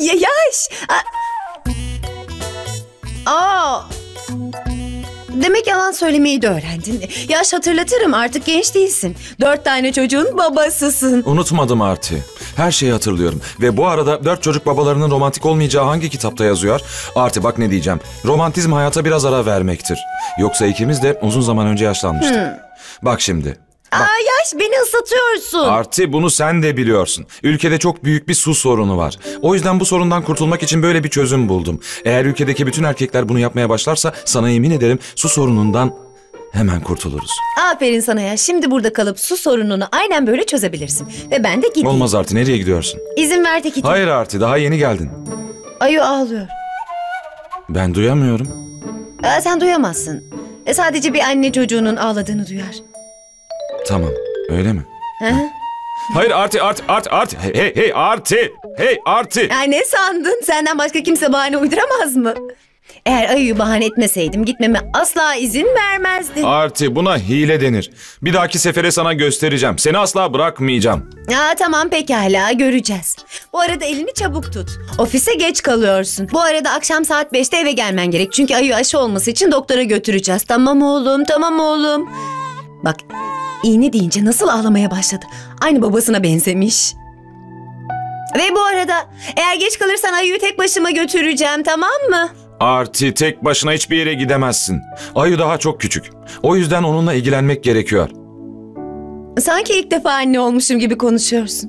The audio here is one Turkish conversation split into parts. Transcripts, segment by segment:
Yaş. Aa. Demek yalan söylemeyi de öğrendin. Yaş, hatırlatırım, artık genç değilsin. 4 tane çocuğun babasısın. Unutmadım Arti. Her şeyi hatırlıyorum. Ve bu arada 4 çocuk babalarının romantik olmayacağı hangi kitapta yazıyor? Arti, bak ne diyeceğim. Romantizm hayata biraz ara vermektir. Yoksa ikimiz de uzun zaman önce yaşlanmıştık. Bak şimdi. Aa Yaş, beni ıslatıyorsun. Arti, bunu sen de biliyorsun. Ülkede çok büyük bir su sorunu var. O yüzden bu sorundan kurtulmak için böyle bir çözüm buldum. Eğer ülkedeki bütün erkekler bunu yapmaya başlarsa sana yemin ederim su sorunundan hemen kurtuluruz. Aferin sana Yaş. Şimdi burada kalıp su sorununu aynen böyle çözebilirsin. Ve ben de gideyim. Olmaz Arti, nereye gidiyorsun? İzin ver de gideyim. Hayır Arti, daha yeni geldin. Ayu ağlıyor. Ben duyamıyorum. Sen duyamazsın. Sadece bir anne çocuğunun ağladığını duyar. Tamam, öyle mi? Hı? Hayır Arti. Hey Arti. Hey Arti. Ne sandın? Senden başka kimse bahane uyduramaz mı? Eğer Ayu'yu bahane etmeseydim gitmeme asla izin vermezdin. Arti, buna hile denir. Bir dahaki sefere sana göstereceğim. Seni asla bırakmayacağım. Tamam, pekala, göreceğiz. Bu arada elini çabuk tut. Ofise geç kalıyorsun. Bu arada akşam saat 5'te eve gelmen gerek. Çünkü Ayu aşı olması için doktora götüreceğiz. Tamam oğlum. Bak, iğne deyince nasıl ağlamaya başladı. Aynı babasına benzemiş. Ve bu arada eğer geç kalırsan Ayu'yu tek başıma götüreceğim, tamam mı? Arti, tek başına hiçbir yere gidemezsin. Ayu daha çok küçük. O yüzden onunla ilgilenmek gerekiyor. Sanki ilk defa anne olmuşum gibi konuşuyorsun.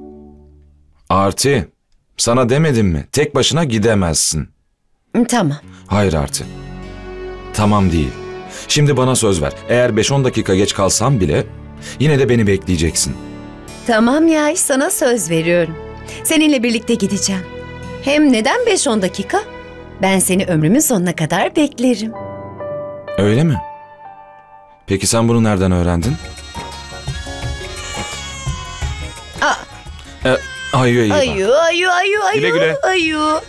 Arti, sana demedim mi? Tek başına gidemezsin. Tamam. Hayır Arti. Tamam değil. Şimdi bana söz ver. Eğer 5-10 dakika geç kalsam bile yine de beni bekleyeceksin. Tamam ya, sana söz veriyorum. Seninle birlikte gideceğim. Hem neden 5-10 dakika? Ben seni ömrümün sonuna kadar beklerim. Öyle mi? Peki sen bunu nereden öğrendin? Ayu'ya iyi bak. Ayu. Güle güle. Ayu.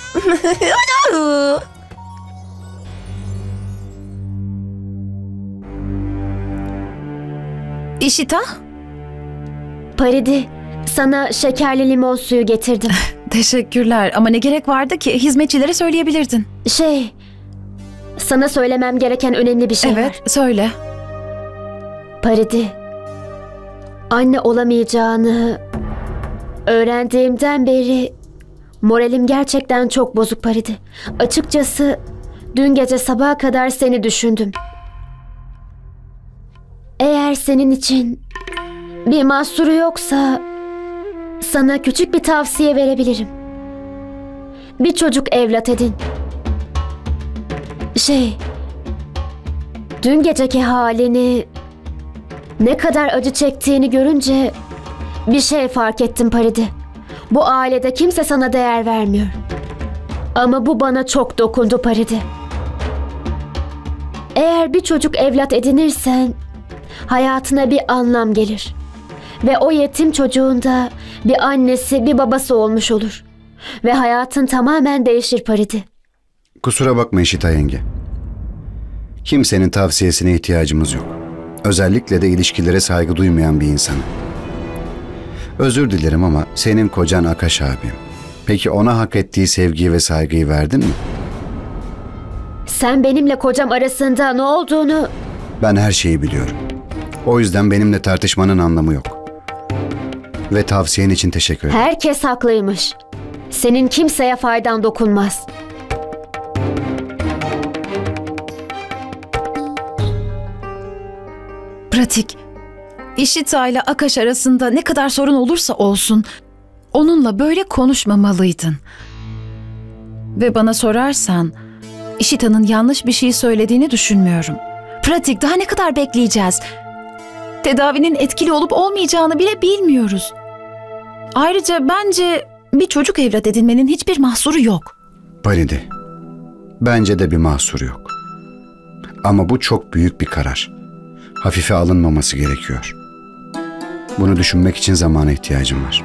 İşita? Paridi, sana şekerli limon suyu getirdim. Teşekkürler ama ne gerek vardı ki? Hizmetçilere söyleyebilirdin. Sana söylemem gereken önemli bir şey var. Evet, söyle. Paridi, anne olamayacağını öğrendiğimden beri moralim gerçekten çok bozuk Paridi. Açıkçası dün gece sabaha kadar seni düşündüm. Eğer senin için bir mahsuru yoksa sana küçük bir tavsiye verebilirim. Bir çocuk evlat edin. Dün geceki halini, ne kadar acı çektiğini görünce bir şey fark ettim Paridi. Bu ailede kimse sana değer vermiyor. Ama bu bana çok dokundu Paridi. Eğer bir çocuk evlat edinirsen hayatına bir anlam gelir. Ve o yetim çocuğun da bir annesi, bir babası olmuş olur. Ve hayatın tamamen değişir Paridi. Kusura bakma İşita yenge. Kimsenin tavsiyesine ihtiyacımız yok. Özellikle de ilişkilere saygı duymayan bir insanım. Özür dilerim ama senin kocan Akash abim. Peki ona hak ettiği sevgiyi ve saygıyı verdin mi? Sen benimle kocam arasında ne olduğunu... Ben her şeyi biliyorum. O yüzden benimle tartışmanın anlamı yok. Ve tavsiyen için teşekkür ederim. Herkes haklıymış. Senin kimseye faydan dokunmaz. Pratik. İşita ile Akash arasında ne kadar sorun olursa olsun onunla böyle konuşmamalıydın. Ve bana sorarsan İşita'nın yanlış bir şey söylediğini düşünmüyorum. Pratik, daha ne kadar bekleyeceğiz? Tedavinin etkili olup olmayacağını bile bilmiyoruz. Ayrıca bence bir çocuk evlat edinmenin hiçbir mahsuru yok. Paridi, bence de bir mahsuru yok. Ama bu çok büyük bir karar. Hafife alınmaması gerekiyor. Bunu düşünmek için zamana ihtiyacım var.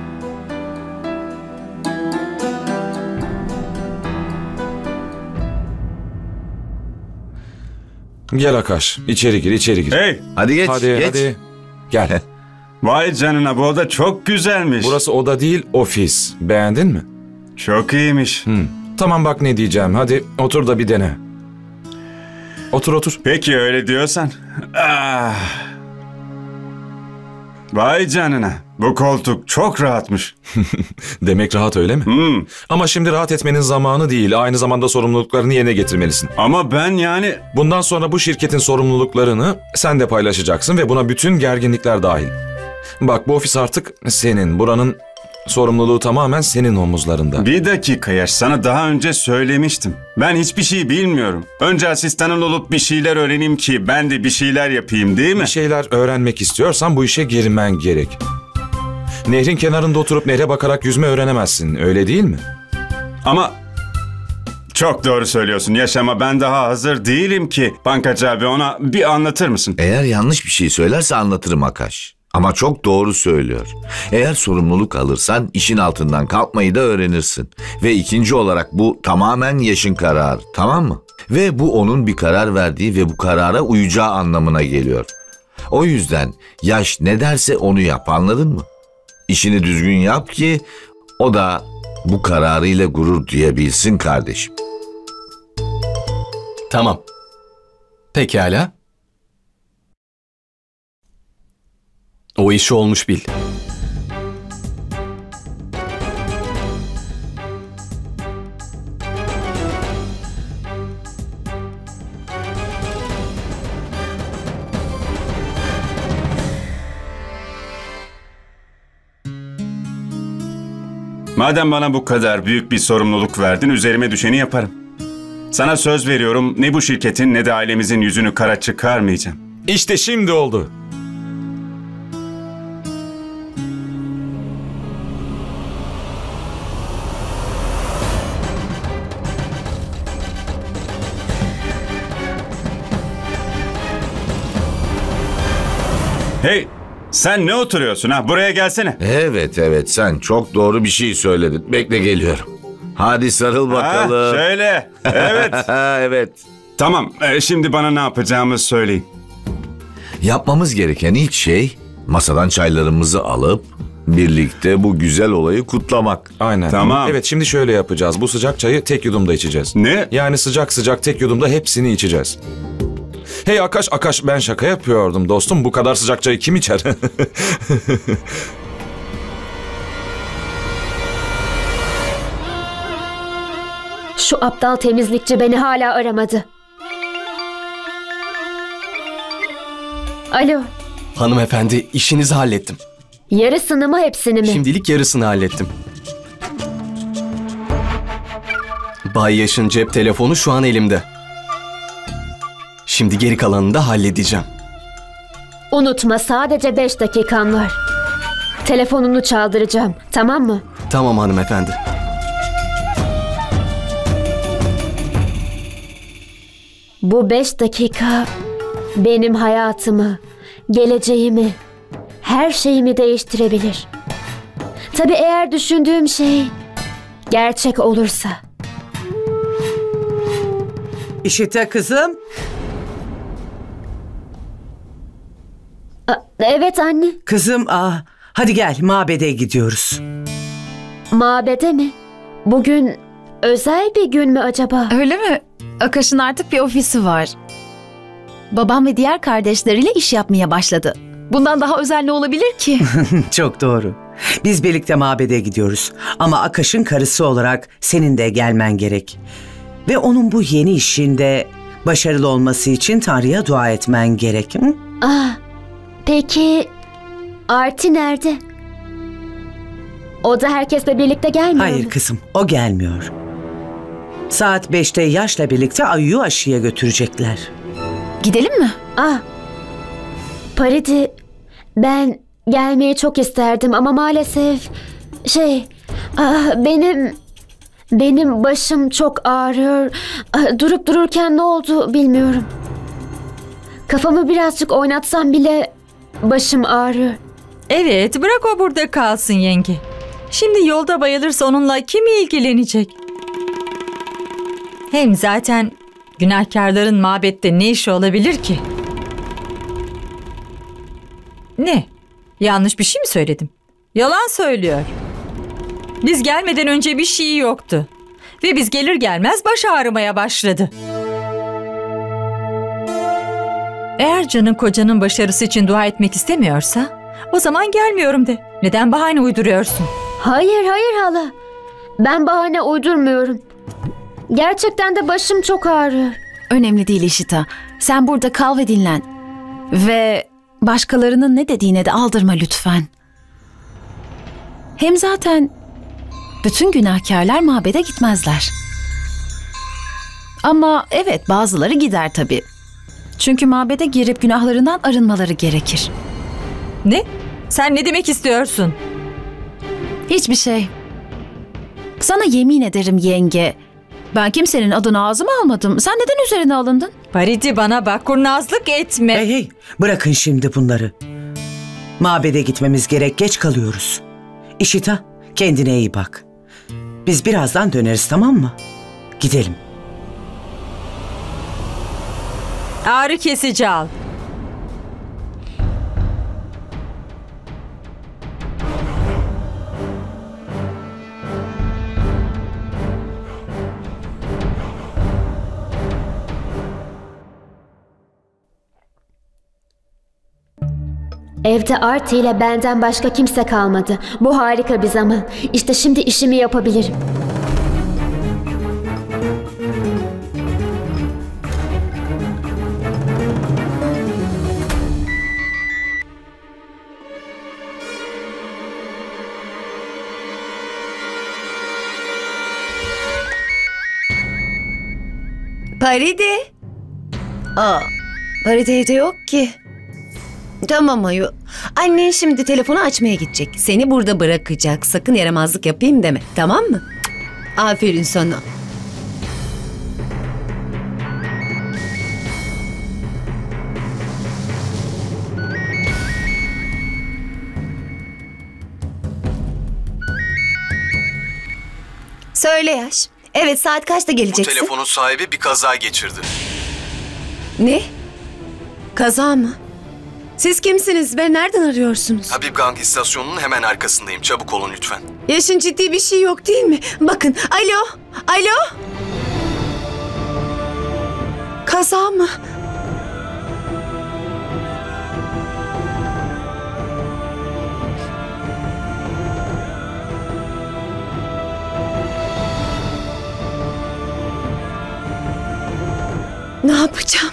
Gel Akash, içeri gir. Hey, hadi geç. Hadi. Gel. Vay canına, bu oda çok güzelmiş. Burası oda değil, ofis. Beğendin mi? Çok iyiymiş. Tamam bak ne diyeceğim. Hadi otur da bir dene. Otur otur. Peki öyle diyorsan. Ah. Vay canına. Bu koltuk çok rahatmış. Demek rahat öyle mi? Ama şimdi rahat etmenin zamanı değil. Aynı zamanda sorumluluklarını yerine getirmelisin. Ama ben yani... Bundan sonra bu şirketin sorumluluklarını sen de paylaşacaksın ve buna bütün gerginlikler dahil. Bak bu ofis artık senin. Buranın sorumluluğu tamamen senin omuzlarında. Bir dakika Yaş, sana daha önce söylemiştim. Ben hiçbir şey bilmiyorum. Önce asistanın olup bir şeyler öğreneyim ki ben de bir şeyler yapayım, değil mi? Bir şeyler öğrenmek istiyorsan bu işe girmen gerek. Nehrin kenarında oturup nehre bakarak yüzme öğrenemezsin, öyle değil mi? Ama çok doğru söylüyorsun Yaş, ama ben daha hazır değilim ki. Bankacı abi, ona bir anlatır mısın? Eğer yanlış bir şey söylerse anlatırım Akaş. Ama çok doğru söylüyor. Eğer sorumluluk alırsan işin altından kalkmayı da öğrenirsin. Ve ikinci olarak bu tamamen Yaş'ın kararı, tamam mı? Ve bu onun bir karar verdiği ve bu karara uyacağı anlamına geliyor. O yüzden Yaş ne derse onu yap, anladın mı? İşini düzgün yap ki o da bu kararıyla gurur duyabilsin kardeşim. Tamam. Pekala. O işi olmuş bil. Madem bana bu kadar büyük bir sorumluluk verdin, üzerime düşeni yaparım. Sana söz veriyorum, ne bu şirketin ne de ailemizin yüzünü kara çıkarmayacağım. İşte şimdi oldu. Hey, sen ne oturuyorsun ha? Buraya gelsene. Evet sen çok doğru bir şey söyledin. Bekle geliyorum. Hadi sarıl bakalım. Ha, şöyle. Evet. Evet. Tamam, şimdi bana ne yapacağımı söyleyin. Yapmamız gereken ilk şey masadan çaylarımızı alıp birlikte bu güzel olayı kutlamak. Aynen. Tamam. Evet şimdi şöyle yapacağız. Bu sıcak çayı tek yudumda içeceğiz. Ne? Yani sıcak sıcak tek yudumda hepsini içeceğiz. Hey Akaş ben şaka yapıyordum dostum. Bu kadar sıcak çayı kim içer? Şu aptal temizlikçi beni hala aramadı. Alo, Hanımefendi, işinizi hallettim. yarısını mı hepsini mi? Şimdilik yarısını hallettim. Bay Yaş'ın cep telefonu şu an elimde. Şimdi geri kalanını da halledeceğim. Unutma, sadece 5 dakikan var. Telefonunu çaldıracağım, tamam mı? Tamam hanımefendi. Bu 5 dakika benim hayatımı, geleceğimi, her şeyimi değiştirebilir. Tabii eğer düşündüğüm şey gerçek olursa. İşite kızım. Evet anne. Kızım hadi gel mabede gidiyoruz. Mabede mi? Bugün özel bir gün mü acaba? Öyle mi? Akaş'ın artık bir ofisi var. Babam ve diğer kardeşleriyle iş yapmaya başladı. Bundan daha özel ne olabilir ki? Çok doğru. Biz birlikte mabede gidiyoruz. Ama Akaş'ın karısı olarak senin de gelmen gerek. Ve onun bu yeni işinde başarılı olması için Tanrı'ya dua etmen gerek. Hı? Peki Arti nerede? O da herkesle birlikte gelmiyor Hayır mu? kızım, o gelmiyor. Saat 5'te Yaş'la birlikte Ayu'yu aşıya götürecekler. Gidelim mi? Paridi, ben gelmeyi çok isterdim ama maalesef benim başım çok ağrıyor. Durup dururken ne oldu bilmiyorum. Kafamı birazcık oynatsam bile başım ağrıyor. Evet, bırak o burada kalsın yenge. Şimdi yolda bayılırsa onunla kim ilgilenecek? Hem zaten günahkarların mabette ne işi olabilir ki? Ne? Yanlış bir şey mi söyledim? Yalan söylüyor. Biz gelmeden önce bir şey yoktu. Ve biz gelir gelmez baş ağrımaya başladı. Eğer canın kocanın başarısı için dua etmek istemiyorsa o zaman gelmiyorum de. Neden bahane uyduruyorsun? Hayır hala. Ben bahane uydurmuyorum. Gerçekten de başım çok ağrıyor. Önemli değil İşita. Sen burada kal ve dinlen. Ve başkalarının ne dediğine de aldırma lütfen. Hem zaten bütün günahkarlar mabede gitmezler. Ama evet, bazıları gider tabii. Çünkü mabede girip günahlarından arınmaları gerekir. Ne? Sen ne demek istiyorsun? Hiçbir şey. Sana yemin ederim yenge. Ben kimsenin adını ağzıma almadım. Sen neden üzerine alındın? Pariti, bana bak, kurnazlık etme. Hey, bırakın şimdi bunları. Mabede gitmemiz gerek, geç kalıyoruz. İşita, kendine iyi bak. Biz birazdan döneriz, tamam mı? Gidelim. Ağrı kesici al. Evde Arti ile benden başka kimse kalmadı. Bu harika bir zaman. İşte şimdi işimi yapabilirim. Paride. Paride evde yok ki. Tamam Ayu. Annen şimdi telefonu açmaya gidecek. Seni burada bırakacak. Sakın yaramazlık yapayım deme. Tamam mı? Aferin sana. Söyle Yaş. Evet, saat kaçta Bu geleceksin? telefonun sahibi bir kaza geçirdi. Ne? Kaza mı? Siz kimsiniz ve nereden arıyorsunuz? Habibgang istasyonunun hemen arkasındayım. Çabuk olun lütfen. Yaşın ciddi bir şey yok değil mi? Bakın, alo, alo. Kaza mı? Ne yapacağım?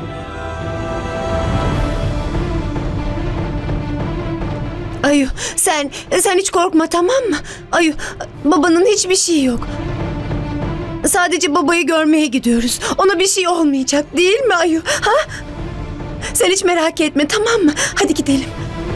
Ayu, sen hiç korkma, tamam mı? Ayu, babanın hiçbir şeyi yok. Sadece babayı görmeye gidiyoruz. Ona bir şey olmayacak, değil mi Ayu? Ha? Sen hiç merak etme, tamam mı? Hadi gidelim.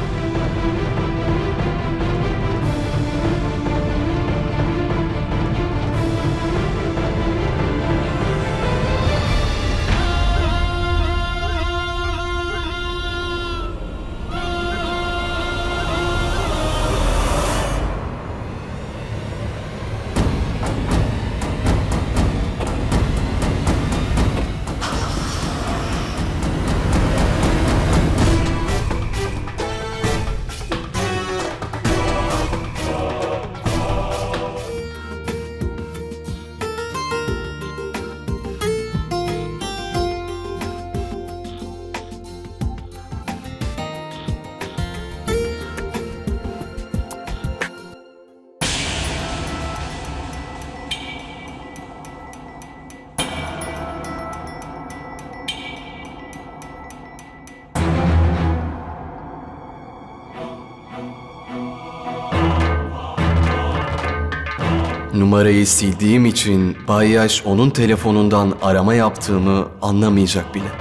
Numarayı sildiğim için Bay Yaş onun telefonundan arama yaptığımı anlamayacak bile.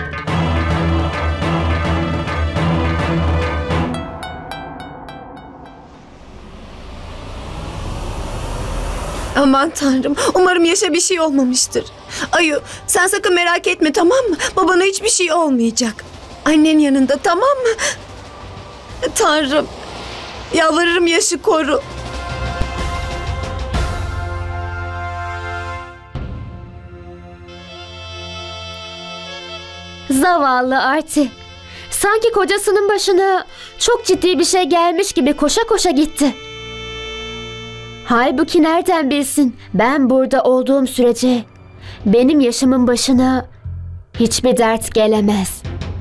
Aman Tanrım, umarım Yaş'a bir şey olmamıştır. Ayu, sen sakın merak etme, tamam mı? Babana hiçbir şey olmayacak. Annen yanında, tamam mı? Tanrım, yalvarırım Yaş'ı koru. Zavallı Arti. Sanki kocasının başına çok ciddi bir şey gelmiş gibi koşa koşa gitti. Halbuki nereden bilsin? Ben burada olduğum sürece benim yaşımın başına hiçbir dert gelemez.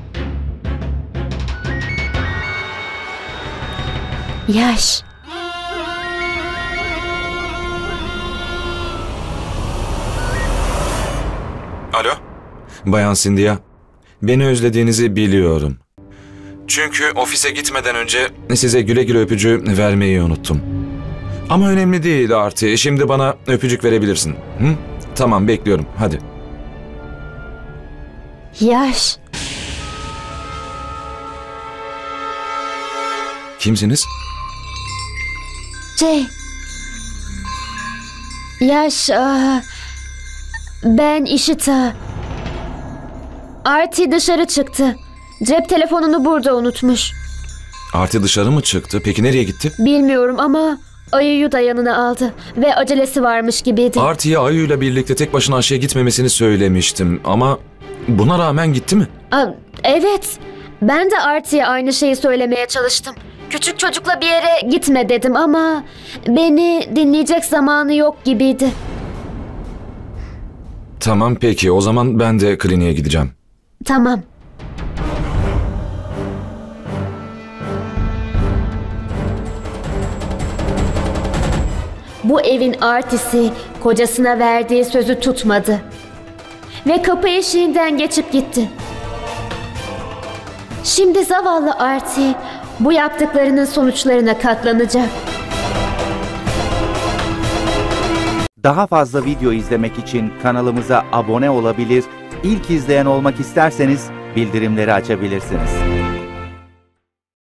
Yaş. Alo? Bayan Cynthia, beni özlediğinizi biliyorum. Çünkü ofise gitmeden önce size güle güle öpücüğü vermeyi unuttum. Ama önemli değil Arti. Şimdi bana öpücük verebilirsin. Hı? Tamam, bekliyorum. Hadi. Yaş. Kimsiniz? Yaş. Ben Ishita. Arti dışarı çıktı. Cep telefonunu burada unutmuş. Arti dışarı mı çıktı? Peki nereye gitti? Bilmiyorum ama Ayu'yu da yanına aldı ve acelesi varmış gibiydi. Arti'ye Ayu'yla birlikte tek başına aşağıya gitmemesini söylemiştim ama buna rağmen gitti mi? Evet. Ben de Arti'ye aynı şeyi söylemeye çalıştım. Küçük çocukla bir yere gitme dedim ama beni dinleyecek zamanı yok gibiydi. Tamam peki, o zaman ben de kliniğe gideceğim. Tamam. Bu evin artisi kocasına verdiği sözü tutmadı. Ve kapı eşiğinden geçip gitti. Şimdi zavallı Arti bu yaptıklarının sonuçlarına katlanacak. Daha fazla video izlemek için kanalımıza abone olabilir, ilk izleyen olmak isterseniz bildirimleri açabilirsiniz.